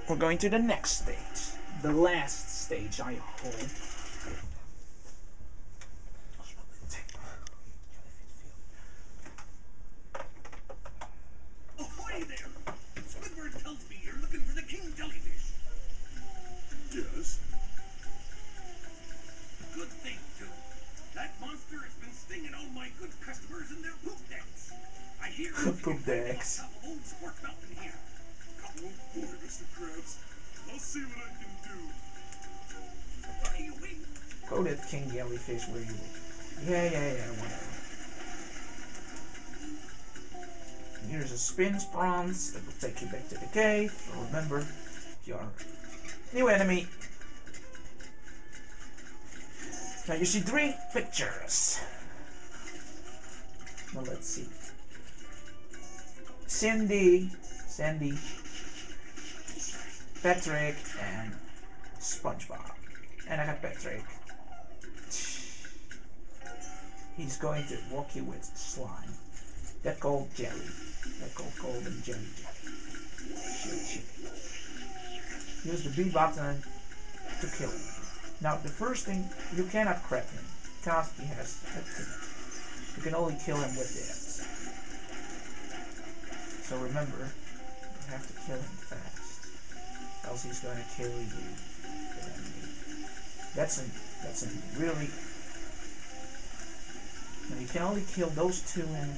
we're going to the next stage. The last stage, I hope. Ahoy there! Squidward tells me you're looking for the king jellyfish. Yes. Good thing, too. That monster has been stinging all my good customers in their poop decks. I hear Poop decks. top of Old Sport Mountain here. Oh boy, Mr. Krabs. I'll see what I can do. What are you waiting? Go that king jellyfish where you... Yeah, whatever. Here's a spin bronze that will take you back to the cave. Remember, your new enemy. Now you see 3 pictures. Now let's see. Sandy, Patrick, and SpongeBob. And I have Patrick. He's going to walk you with slime. That called jelly. That called golden jelly. Shoot. Use the B button to kill him. Now the first thing, you cannot grab him because he has a thing. You can only kill him with that. So remember, you have to kill him fast, else he's going to kill you. That's a really. Now you can only kill those 2 and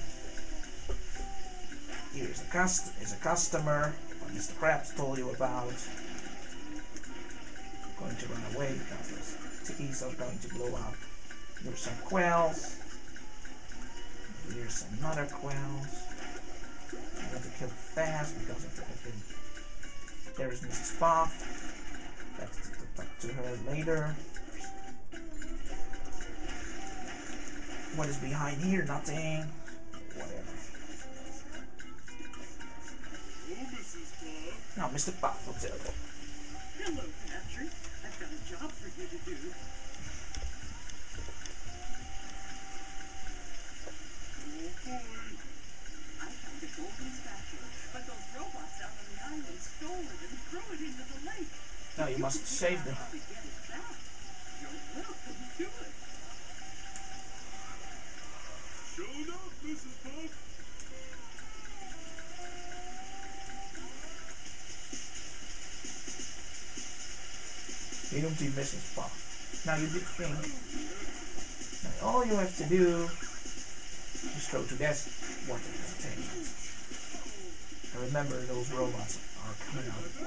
here's a customer what Mr. Krabs told you about. Going to run away because those tickies are going to blow up. Here's some quails. Here's another quails. You have to kill fast because of everything. There's Mrs. Puff. Let's talk to her later. What is behind here? Nothing. Whatever. Oh, Mrs. Puff. Now Mr. Puff will tell you. Hello, Patrick. I've got a job for you to do. Oh boy. I found a golden statue, but those robots out on the island stole it and threw it into the lake. Now you must save them. How to get it back. You're welcome to it. Showed up, Mrs. Puff. You don't do Mrs. Puff. Now you did think. Now all you have to do is go to that water container. And remember, those robots are coming out.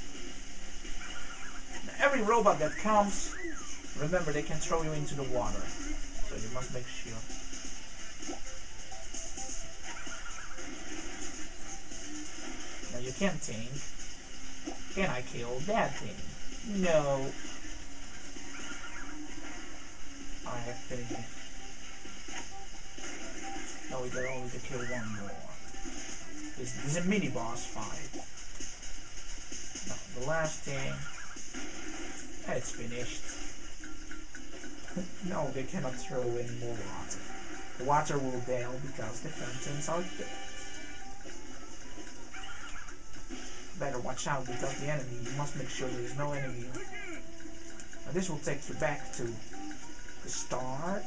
Now, every robot that comes, remember they can throw you into the water. So you must make sure. Now you can think, can I kill that thing? No. I have finished. No, we got only to kill 1 more. This is a mini boss fight. Now, the last thing. And it's finished. No, they cannot throw any more water. The water will bail because the fountains are dead. Better watch out because the enemy, you must make sure there is no enemy. Now this will take you back to the start.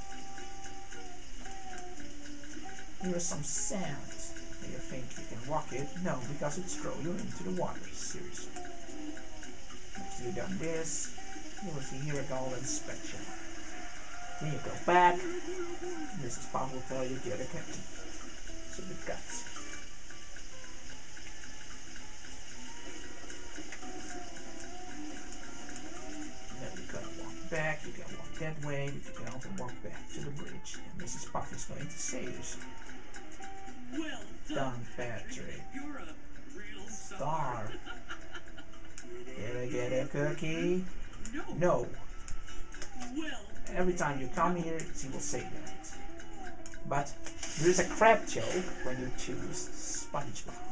Here is some sand. Do you think you can walk it? No, because it's throw you into the water. Seriously. After you've done this, you will see here a golden spectrum. Then you go back. Mrs. Puff will tell you get a key. So the guts. Back, you can walk that way, but you can also walk back to the bridge. And Mrs. Puff is going to say this. Well done, Patrick. You're a real Star. Did I get a cookie? No. Well, every time you come here, she will say that. But there is a crab joke when you choose SpongeBob.